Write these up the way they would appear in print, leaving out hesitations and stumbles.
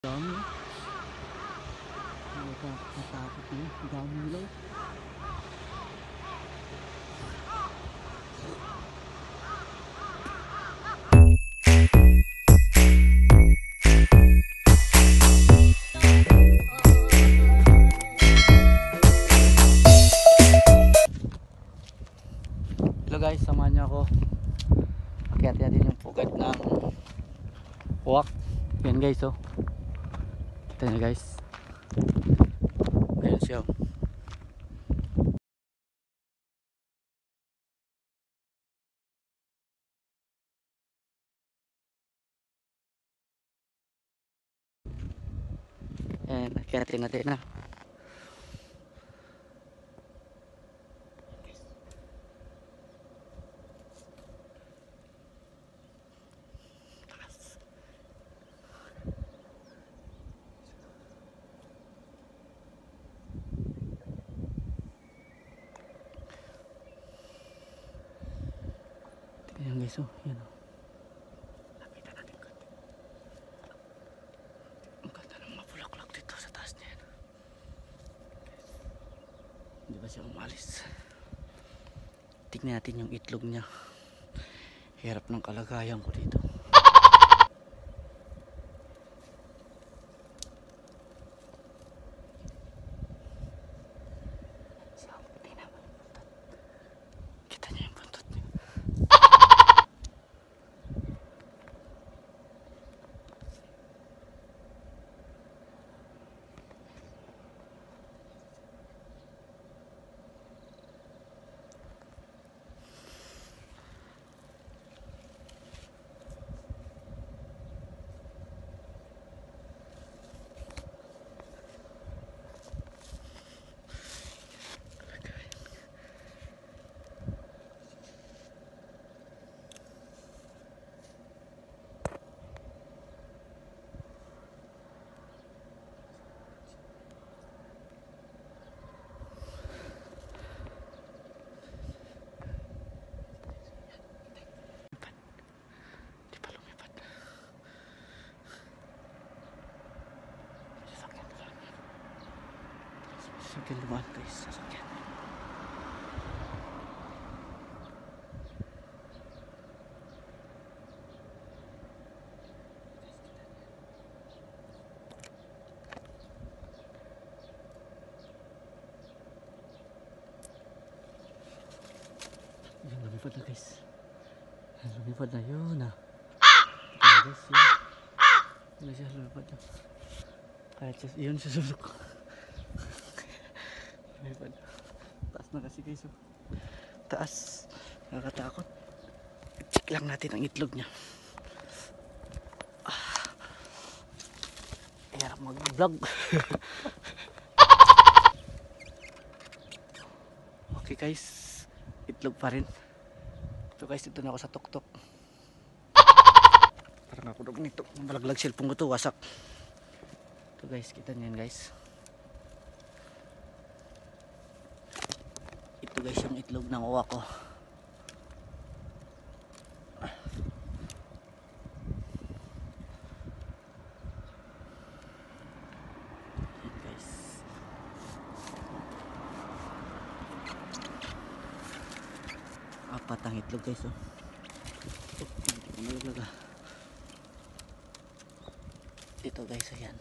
Dami. Nakakatakot na yun. Dami nila. Hello guys, samahan niyo ako. Akyat natin yung pugad ng uwak. Yan guys, oh. Kita niyo guys. Ayan siya. Ayan, akyatin natin na. Ayan guys, oh. Yan, oh. Lapitan natin konti. Ang ganda ng mga bulaklak dito sa taas niya. Hindi ba siya umalis? Tignan natin yung itlog niya. Hirap ng kalagayan ko dito. Kita niyo yung buntot niya. Di pa lumipat. Sasakyan lumaan guys, sasakyan. Yan, lumipad na guys. Yan, lumipad na yun ah. Yan guys, yun. Yan siya, lumipad na. Kahit siya, yun siya sulok. Lumipad. Taas na kasi guys, oh. Taas. Nakakatakot. Check lang natin ang itlog niya. Hirap mag-vlog. Okay guys, itlog pa rin. Ito guys, dito na ako sa tuktok. Parang ako dog nito. Malaglag cellphone ko to, wasak. Ito guys, kita niyan guys. Ito guys yung itlog ng uwak ko. Ayan guys. Apat ang itlog guys, oh. Hindi ko malaglag ah. Ito guys, ayan.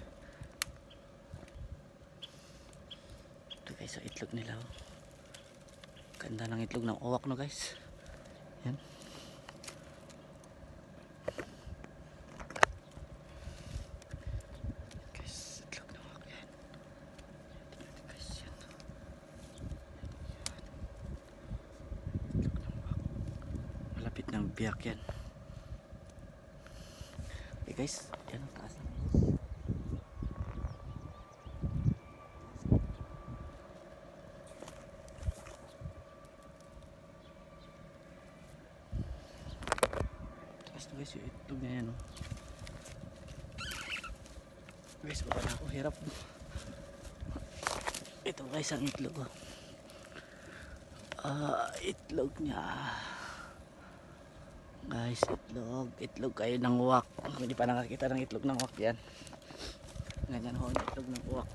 Ito guys, ang itlog nila, oh. Ganda ng itlog ng uwak, no guys. Yan. Guys, itlog ng uwak yan. Tingnan guys, yan. Itlog ng uwak. Malapit ng biyak yan. Okay guys, yan ang taas ng guys. Guys, yung itlog na yan, oh. Guys, baka na ako, hirap. Ito guys, ang itlog, oh. Itlog niya guys, itlog kayo ng uwak. Kung hindi pa nakakita ng itlog ng uwak yan, Ganyan ho ang itlog ng uwak.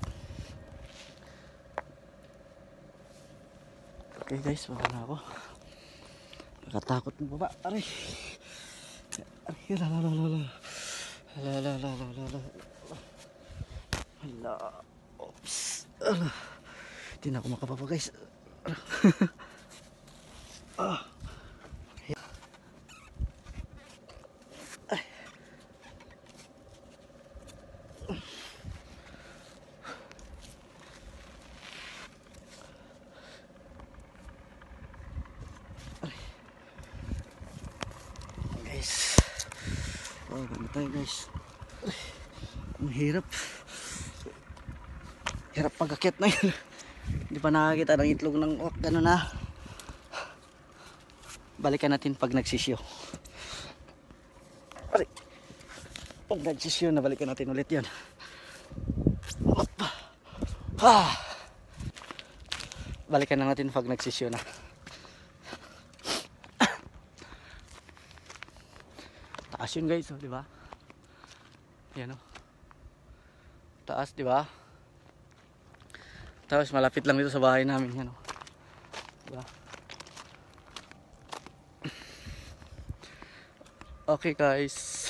Okay guys, baka na ako. Nakatakot mo baba. Aray. Aray, lalalala. Lalalala. Hala. Oops. Hindi na ako makapapa guys. Ah. Guys. Oh, ganda tayo guys. Ang hirap. Hirap pagkakit na yun. Hindi pa nakakita ng itlog ng uwak. Gano'n na. Balikan natin pag nagsisyo. Pag nagsisyo na, balikan natin ulit yan. Balikan na natin pag nagsisyo na. Taas yun guys, oh, di ba? Yan oh. Taas, di ba? Tapos malapit lang dito sa bahay namin, yan oh. Diba? Okay guys.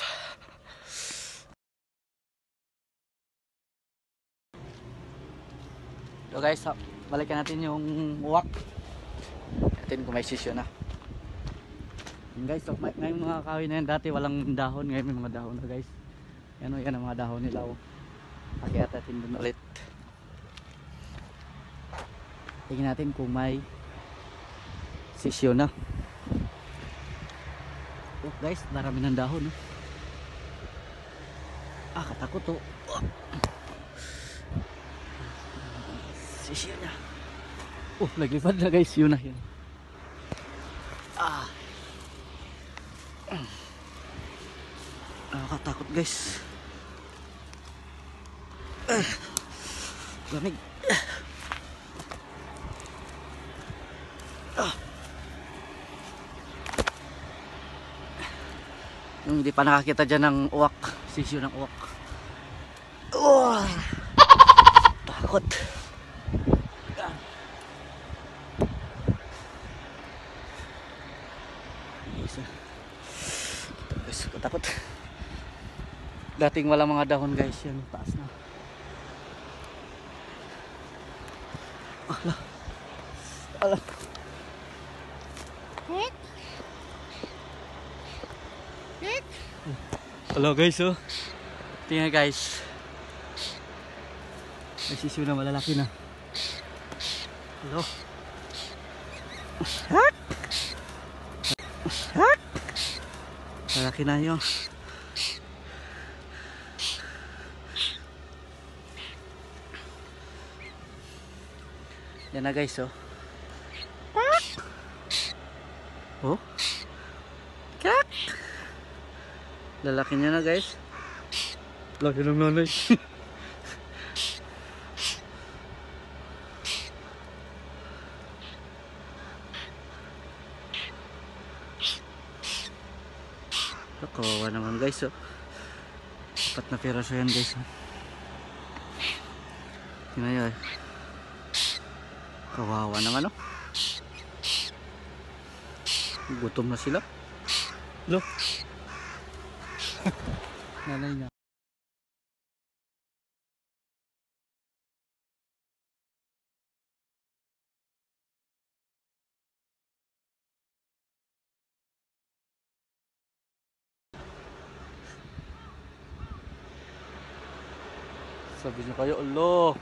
So guys, balikan natin yung uwak. Natin kung may sisyo na. Yan guys, so, ngayon mga kahoy na yan, dati walang dahon, ngayon may mga dahon na guys. Yan o, yan ang mga dahon nila o. Pakiat natin dun ulit. Tingnan natin kung may sisyo na. Oh guys, marami ng dahon oh. Katakot oh. Sisyo na. Oh, naglipad na guys, yun na yun. Nakakatakot guys. Lamig. Yung hindi pa nakakita dyan ng uwak, sisyo ng uwak. Takot. Guys, takot. Dating wala mga dahon guys, yan taas na. Ala. Ala. Hello guys oh. Tingnan guys. May sisyo na malalaki na. Hello. Malaki na yun. Yan na guys oh. Oh. Kak. Lalaki niya na guys. Laki ng nanay. Kawawa naman guys oh. 4 na piraso yan guys oh. Tingnan yun. Kawawa naman oh. Gutom na sila. Look. Nanay niya. Sabi niyo kayo, Allah.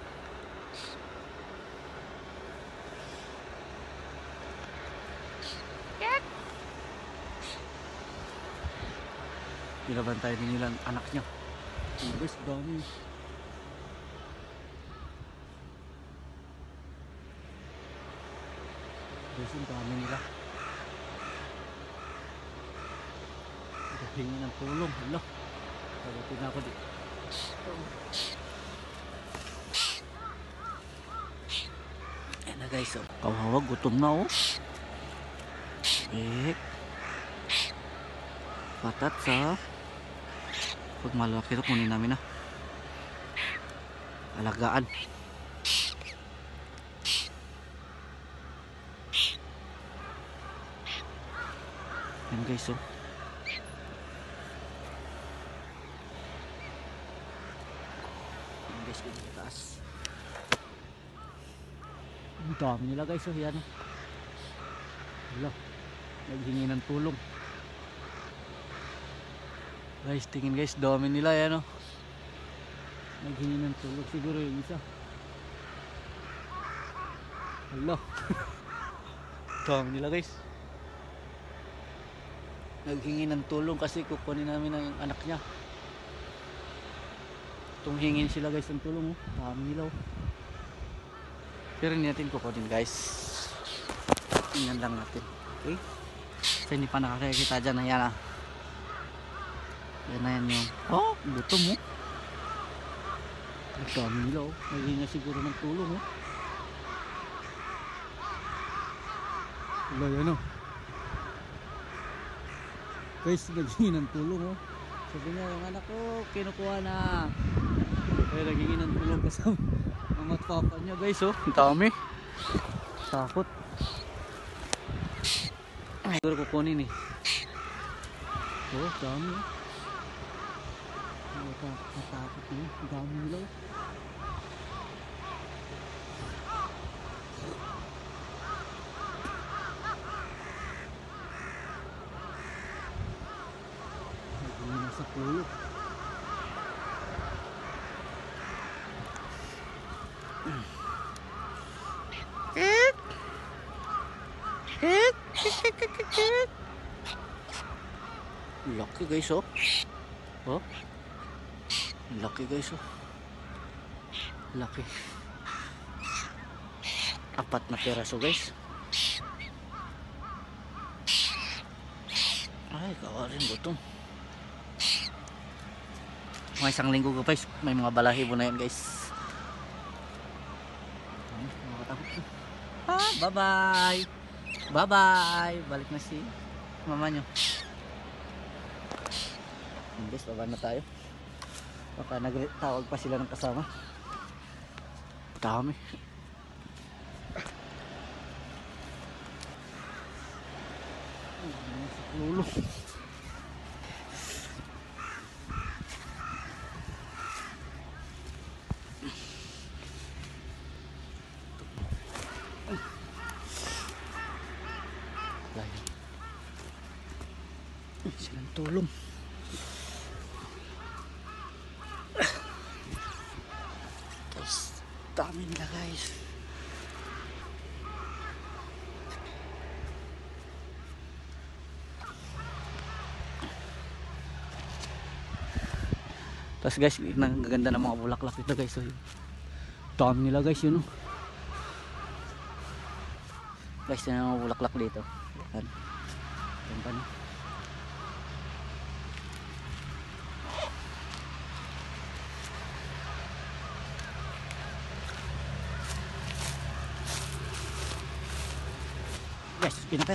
Pinabantay din nila anak niya. Guys, dami. Guys, ang dami nila. Hingi ng tulong. Hala. Pagdating na ako di. Ayan na guys. Oh. Kawawa, gutom na oh. Patat sa pag malaki ito kunin namin na. alagaan. Yan guys, oh. Yan guys, dito sa taas. Ang dami nila guys, oh. Yan, oh. Wala, naghingi ng tulong guys. Tingin guys, dami nila. Yan, oh. Naghingi ng tulong siguro yung isa. Wala. Dami nila guys. Naghingi ng tulong kasi kukunin namin ang anak niya. Tunghingin sila guys ng tulong, oh. Dami nila, oh. Pero hindi natin kukunin guys. Tingnan lang natin. Okay? Kasi hindi pa nakakakita dyan. Ayan, ah. Yan na yan yung, oh, buto mo. Ang dami nila, oh. Naghingi siguro ng tulong, oh. Wala, yan, oh. Guys, naghingi ng tulong, oh. Sabi niya, yung anak ko kinukuha na. Kaya naghingi ng tulong kasama ang matpapa niya guys, oh. Ang dami. Takot. Ay, siguro kukunin, eh. Oh, dami, oh. Natakot niya. Ang dami nila, oh. Sa pulo. Laki guys, oh. Oh. Laki guys, oh. Laki. 4 na piraso guys. Ay, kawarin butong. Mga 1 linggo ko guys, may mga balahibo na yan guys. Ah, bye bye. Bye bye. Balik na si mama nyo. Guys, baba na tayo. Baka nagtawag pa sila ng kasama. Dami. Lulo. Silang tulong. Guys, dami nila guys. Tapos guys, ang ganda ng mga bulaklak dito guys. So, dami nila guys, yun, oh. Guys, yun ang mga bulaklak dito. Yan. Yan pa, no? Guys, pinakay.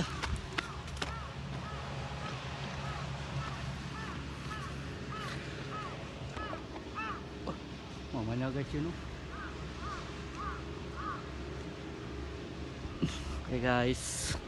Mamanya guys, yun, oh. Okay guys.